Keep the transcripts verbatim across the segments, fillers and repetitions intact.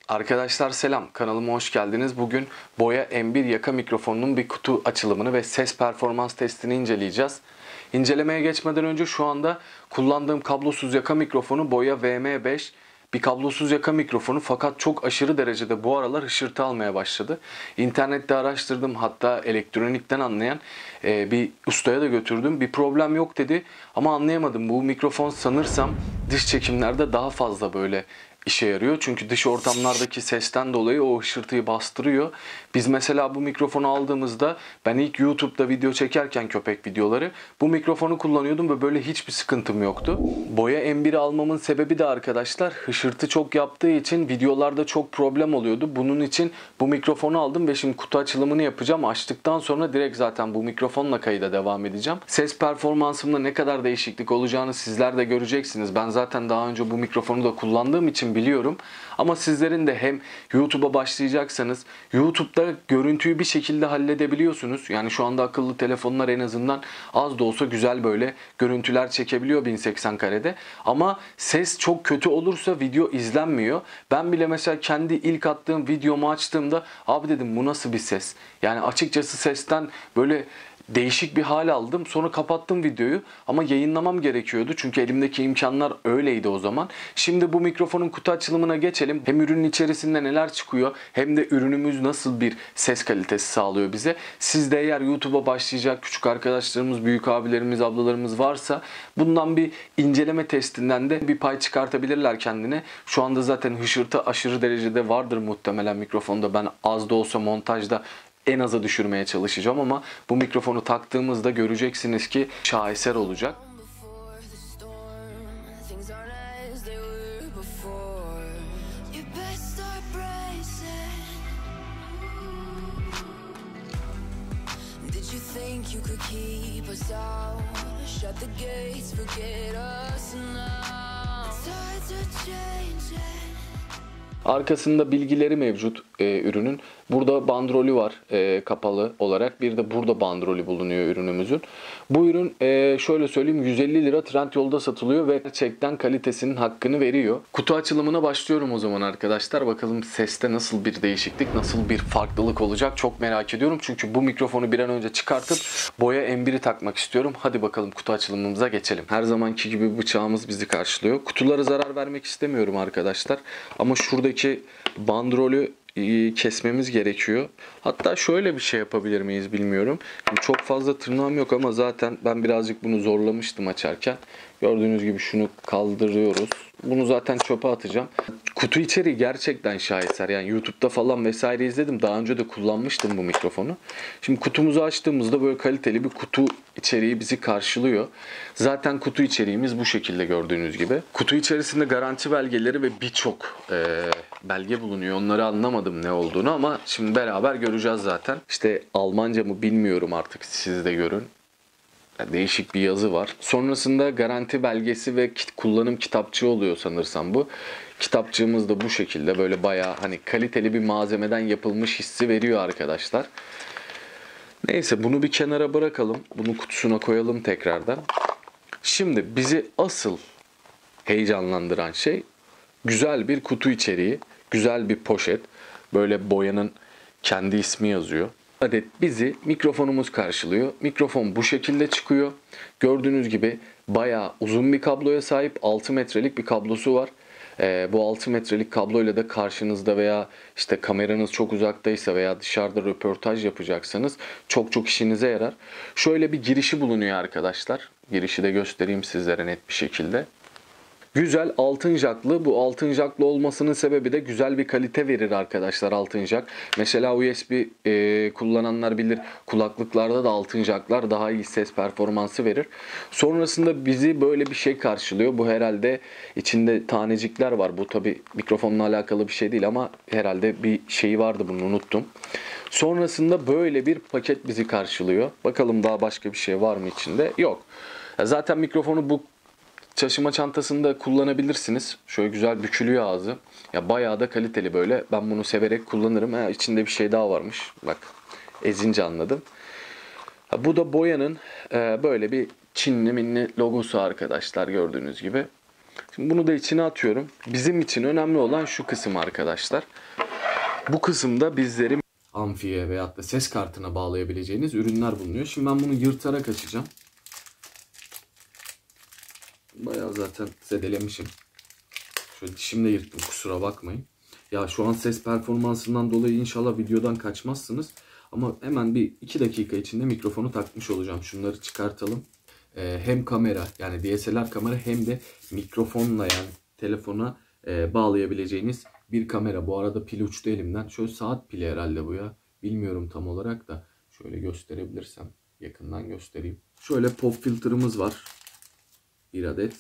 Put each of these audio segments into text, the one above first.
Arkadaşlar selam, kanalıma hoş geldiniz. Bugün Boya M bir yaka mikrofonunun bir kutu açılımını ve ses performans testini inceleyeceğiz. İncelemeye geçmeden önce şu anda kullandığım kablosuz yaka mikrofonu Boya V M beş. Bir kablosuz yaka mikrofonu, fakat çok aşırı derecede bu aralar hışırtı almaya başladı. İnternette araştırdım, hatta elektronikten anlayan e, bir ustaya da götürdüm. Bir problem yok dedi ama anlayamadım. Bu mikrofon sanırsam dış çekimlerde daha fazla böyle işe yarıyor. Çünkü dış ortamlardaki sesten dolayı o hışırtıyı bastırıyor. Biz mesela bu mikrofonu aldığımızda, ben ilk YouTube'da video çekerken köpek videoları, bu mikrofonu kullanıyordum ve böyle hiçbir sıkıntım yoktu. Boya M bir'i almamın sebebi de arkadaşlar, hışırtı çok yaptığı için videolarda çok problem oluyordu. Bunun için bu mikrofonu aldım ve şimdi kutu açılımını yapacağım. Açtıktan sonra direkt zaten bu mikrofonla kayıda devam edeceğim. Ses performansımda ne kadar değişiklik olacağını sizler de göreceksiniz. Ben zaten daha önce bu mikrofonu da kullandığım için biliyorum. Ama sizlerin de hem YouTube'a başlayacaksanız, YouTube'da görüntüyü bir şekilde halledebiliyorsunuz. Yani şu anda akıllı telefonlar en azından az da olsa güzel böyle görüntüler çekebiliyor bin seksen karede. Ama ses çok kötü olursa video izlenmiyor. Ben bile mesela kendi ilk attığım videomu açtığımda, abi dedim bu nasıl bir ses? Yani açıkçası sesten böyle değişik bir hal aldım. Sonra kapattım videoyu ama yayınlamam gerekiyordu. Çünkü elimdeki imkanlar öyleydi o zaman. Şimdi bu mikrofonun kutu açılımına geçelim. Hem ürünün içerisinde neler çıkıyor, hem de ürünümüz nasıl bir ses kalitesi sağlıyor bize. Siz de eğer YouTube'a başlayacak küçük arkadaşlarımız, büyük abilerimiz, ablalarımız varsa bundan bir inceleme testinden de bir pay çıkartabilirler kendine. Şu anda zaten hışırtı aşırı derecede vardır muhtemelen mikrofonda. Ben az da olsa montajda en aza düşürmeye çalışacağım ama bu mikrofonu taktığımızda göreceksiniz ki şaheser olacak. Arkasında bilgileri mevcut e, ürünün. Burada bandrolü var e, kapalı olarak. Bir de burada bandrolü bulunuyor ürünümüzün. Bu ürün e, şöyle söyleyeyim, yüz elli lira Trendyol'da satılıyor ve gerçekten kalitesinin hakkını veriyor. Kutu açılımına başlıyorum o zaman arkadaşlar. Bakalım seste nasıl bir değişiklik, nasıl bir farklılık olacak çok merak ediyorum. Çünkü bu mikrofonu bir an önce çıkartıp Boya M bir'i takmak istiyorum. Hadi bakalım kutu açılımımıza geçelim. Her zamanki gibi bıçağımız bizi karşılıyor. Kutulara zarar vermek istemiyorum arkadaşlar. Ama şuradaki bandrolü kesmemiz gerekiyor. Hatta şöyle bir şey yapabilir miyiz bilmiyorum. Çok fazla tırnağım yok ama zaten ben birazcık bunu zorlamıştım açarken. Gördüğünüz gibi şunu kaldırıyoruz. Bunu zaten çöpe atacağım. Kutu içeriği gerçekten şaheser. Yani YouTube'da falan vesaire izledim. Daha önce de kullanmıştım bu mikrofonu. Şimdi kutumuzu açtığımızda böyle kaliteli bir kutu içeriği bizi karşılıyor. Zaten kutu içeriğimiz bu şekilde gördüğünüz gibi. Kutu içerisinde garanti belgeleri ve birçok e, belge bulunuyor. Onları anlamadım ne olduğunu ama şimdi beraber göreceğiz zaten. İşte Almanca mı bilmiyorum, artık siz de görün. Değişik bir yazı var. Sonrasında garanti belgesi ve kit, kullanım kitapçığı oluyor sanırsam bu. Kitapçığımız da bu şekilde böyle bayağı hani kaliteli bir malzemeden yapılmış hissi veriyor arkadaşlar. Neyse, bunu bir kenara bırakalım. Bunu kutusuna koyalım tekrardan. Şimdi bizi asıl heyecanlandıran şey güzel bir kutu içeriği, güzel bir poşet. Böyle Boya'nın kendi ismi yazıyor. Adet bizi mikrofonumuz karşılıyor. Mikrofon bu şekilde çıkıyor. Gördüğünüz gibi bayağı uzun bir kabloya sahip, altı metrelik bir kablosu var. Ee, bu altı metrelik kabloyla da karşınızda veya işte kameranız çok uzaktaysa veya dışarıda röportaj yapacaksanız çok çok işinize yarar. Şöyle bir girişi bulunuyor arkadaşlar. Girişi de göstereyim sizlere net bir şekilde. Güzel altın jaklı. Bu altın jaklı olmasının sebebi de güzel bir kalite verir arkadaşlar altın jak. Mesela U S B e, kullananlar bilir, kulaklıklarda da altın jaklar daha iyi ses performansı verir. Sonrasında bizi böyle bir şey karşılıyor. Bu herhalde içinde tanecikler var. Bu tabi mikrofonla alakalı bir şey değil ama herhalde bir şeyi vardı, bunu unuttum. Sonrasında böyle bir paket bizi karşılıyor. Bakalım daha başka bir şey var mı içinde? Yok. Zaten mikrofonu bu taşıma çantasında kullanabilirsiniz. Şöyle güzel bükülüyor ağzı. Ya bayağı da kaliteli böyle. Ben bunu severek kullanırım. Ha, içinde bir şey daha varmış. Bak, ezince anladım. Ha, bu da Boya'nın e, böyle bir Çinli minli logosu arkadaşlar, gördüğünüz gibi. Şimdi bunu da içine atıyorum. Bizim için önemli olan şu kısım arkadaşlar. Bu kısımda bizlerin amfiye veyahut da ses kartına bağlayabileceğiniz ürünler bulunuyor. Şimdi ben bunu yırtarak açacağım. Bayağı zaten zedelemişim. Şöyle dişimle yırttım, kusura bakmayın. Ya şu an ses performansından dolayı inşallah videodan kaçmazsınız. Ama hemen bir iki dakika içinde mikrofonu takmış olacağım. Şunları çıkartalım. Ee, hem kamera, yani D S L R kamera, hem de mikrofonla, yani telefona e, bağlayabileceğiniz bir kamera. Bu arada pil uçtu elimden. Şöyle saat pili herhalde bu ya. Bilmiyorum tam olarak da. Şöyle gösterebilirsem yakından göstereyim. Şöyle pop filter'ımız var. Bir adet.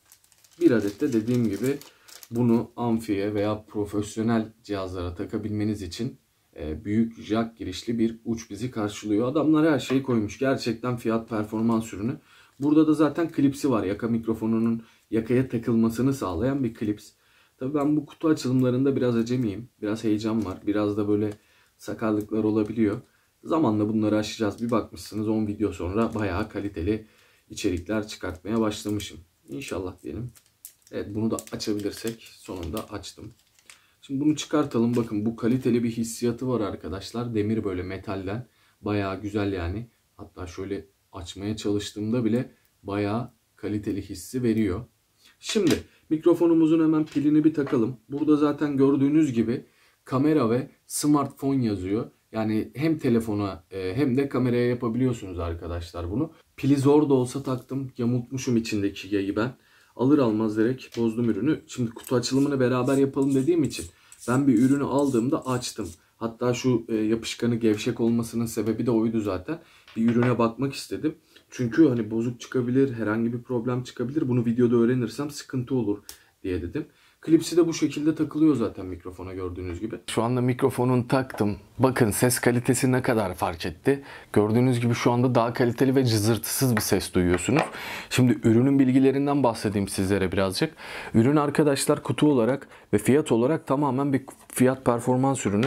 Bir adet de dediğim gibi bunu amfiye veya profesyonel cihazlara takabilmeniz için e, büyük jack girişli bir uç bizi karşılıyor. Adamlar her şeyi koymuş. Gerçekten fiyat performans ürünü. Burada da zaten klipsi var. Yaka mikrofonunun yakaya takılmasını sağlayan bir klips. Tabii ben bu kutu açılımlarında biraz acemiyim. Biraz heyecan var. Biraz da böyle sakarlıklar olabiliyor. Zamanla bunları aşacağız. Bir bakmışsınız on video sonra bayağı kaliteli içerikler çıkartmaya başlamışım. İnşallah diyelim. Evet, bunu da açabilirsek. Sonunda açtım. Şimdi bunu çıkartalım. Bakın, bu kaliteli bir hissiyatı var arkadaşlar. Demir böyle metalden. Bayağı güzel yani. Hatta şöyle açmaya çalıştığımda bile bayağı kaliteli hissi veriyor. Şimdi mikrofonumuzun hemen pilini bir takalım. Burada zaten gördüğünüz gibi kamera ve smartphone yazıyor. Yani hem telefona hem de kameraya yapabiliyorsunuz arkadaşlar bunu. Pili zor da olsa taktım. Yamultmuşum içindeki yayı ben. Alır almaz direkt bozdum ürünü. Şimdi kutu açılımını beraber yapalım dediğim için ben bir ürünü aldığımda açtım. Hatta şu yapışkanı gevşek olmasının sebebi de oydu zaten. Bir ürüne bakmak istedim. Çünkü hani bozuk çıkabilir, herhangi bir problem çıkabilir. Bunu videoda öğrenirsem sıkıntı olur diye dedim. Klipsi de bu şekilde takılıyor zaten mikrofona, gördüğünüz gibi. Şu anda mikrofonunu taktım. Bakın ses kalitesi ne kadar fark etti. Gördüğünüz gibi şu anda daha kaliteli ve cızırtısız bir ses duyuyorsunuz. Şimdi ürünün bilgilerinden bahsedeyim sizlere birazcık. Ürün arkadaşlar kutu olarak ve fiyat olarak tamamen bir fiyat performans ürünü.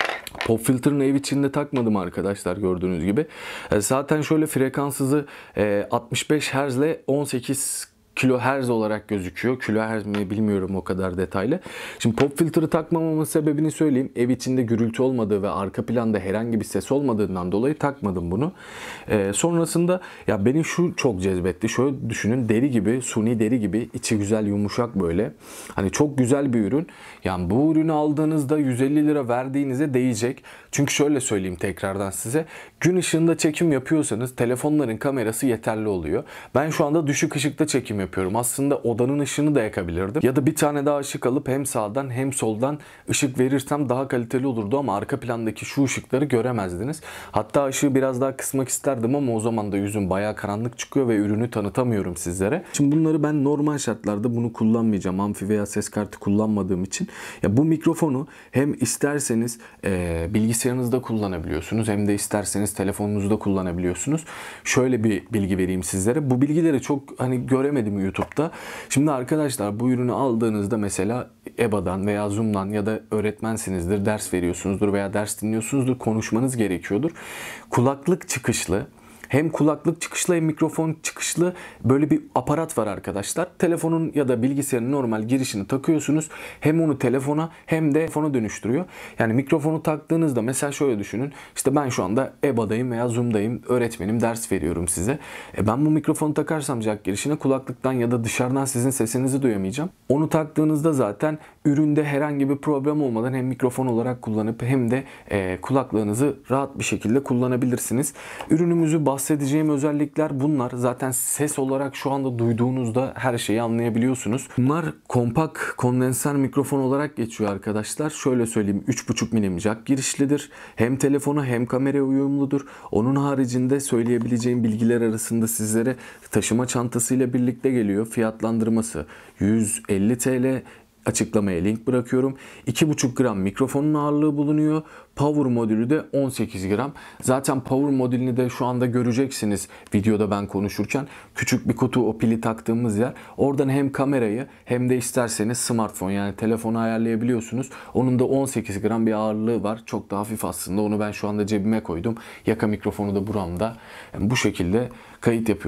Pop filter'ını ev içinde takmadım arkadaşlar, gördüğünüz gibi. Zaten şöyle frekans hızı altmış beş hertz ile on sekiz kilohertz olarak gözüküyor. Kilohertz mi bilmiyorum o kadar detaylı. Şimdi pop filter'ı takmamamın sebebini söyleyeyim. Ev içinde gürültü olmadığı ve arka planda herhangi bir ses olmadığından dolayı takmadım bunu. Ee, sonrasında ya beni şu çok cezbetti. Şöyle düşünün, deri gibi, suni deri gibi, içi güzel yumuşak böyle. Hani çok güzel bir ürün. Yani bu ürünü aldığınızda yüz elli lira verdiğinize değecek. Çünkü şöyle söyleyeyim tekrardan size. Gün ışığında çekim yapıyorsanız telefonların kamerası yeterli oluyor. Ben şu anda düşük ışıkta çekim yapıyorum. Aslında odanın ışığını da yakabilirdim. Ya da bir tane daha ışık alıp hem sağdan hem soldan ışık verirsem daha kaliteli olurdu ama arka plandaki şu ışıkları göremezdiniz. Hatta ışığı biraz daha kısmak isterdim ama o zaman da yüzüm bayağı karanlık çıkıyor ve ürünü tanıtamıyorum sizlere. Şimdi bunları ben normal şartlarda bunu kullanmayacağım. Amfi veya ses kartı kullanmadığım için. Ya bu mikrofonu hem isterseniz e, bilgisayarınızda kullanabiliyorsunuz hem de isterseniz telefonunuzda kullanabiliyorsunuz. Şöyle bir bilgi vereyim sizlere. Bu bilgileri çok hani göremedim YouTube'da. Şimdi arkadaşlar bu ürünü aldığınızda mesela E B A'dan veya Zoom'dan ya da öğretmensinizdir, ders veriyorsunuzdur veya ders dinliyorsunuzdur, konuşmanız gerekiyordur. Kulaklık çıkışlı, hem kulaklık çıkışlı hem mikrofon çıkışlı böyle bir aparat var arkadaşlar. Telefonun ya da bilgisayarın normal girişini takıyorsunuz. Hem onu telefona hem de telefona dönüştürüyor. Yani mikrofonu taktığınızda mesela şöyle düşünün. İşte ben şu anda E B A'dayım veya Zoom'dayım. Öğretmenim, ders veriyorum size. E ben bu mikrofonu takarsam jack girişine kulaklıktan ya da dışarıdan sizin sesinizi duyamayacağım. Onu taktığınızda zaten üründe herhangi bir problem olmadan hem mikrofon olarak kullanıp hem de e, kulaklığınızı rahat bir şekilde kullanabilirsiniz. Ürünümüzü bahsedeceğim özellikler bunlar. Zaten ses olarak şu anda duyduğunuzda her şeyi anlayabiliyorsunuz. Bunlar kompak kondenser mikrofon olarak geçiyor arkadaşlar. Şöyle söyleyeyim, üç buçuk milim jack girişlidir. Hem telefona hem kameraya uyumludur. Onun haricinde söyleyebileceğim bilgiler arasında sizlere taşıma çantasıyla birlikte geliyor. Fiyatlandırması yüz elli TL. Açıklamaya link bırakıyorum. iki buçuk gram mikrofonun ağırlığı bulunuyor. Power modülü de on sekiz gram. Zaten power modülünü de şu anda göreceksiniz videoda ben konuşurken. Küçük bir kutu, o pili taktığımız yer. Oradan hem kamerayı hem de isterseniz smartphone yani telefonu ayarlayabiliyorsunuz. Onun da on sekiz gram bir ağırlığı var. Çok da hafif aslında. Onu ben şu anda cebime koydum. Yaka mikrofonu da buramda. Yani bu şekilde kayıt yapıyorum.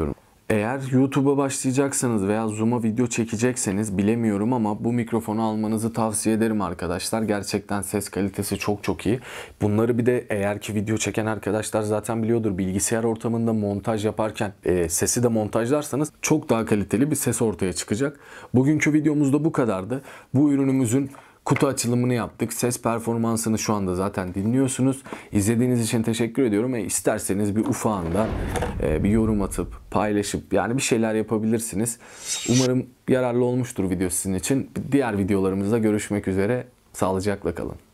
Eğer YouTube'a başlayacaksanız veya Zoom'a video çekecekseniz bilemiyorum ama bu mikrofonu almanızı tavsiye ederim arkadaşlar. Gerçekten ses kalitesi çok çok iyi. Bunları bir de eğer ki video çeken arkadaşlar zaten biliyordur. Bilgisayar ortamında montaj yaparken e, sesi de montajlarsanız çok daha kaliteli bir ses ortaya çıkacak. Bugünkü videomuzda bu kadardı. Bu ürünümüzün kutu açılımını yaptık. Ses performansını şu anda zaten dinliyorsunuz. İzlediğiniz için teşekkür ediyorum. E isterseniz bir ufağında e, bir yorum atıp paylaşıp yani bir şeyler yapabilirsiniz. Umarım yararlı olmuştur video sizin için. Diğer videolarımızda görüşmek üzere. Sağlıcakla kalın.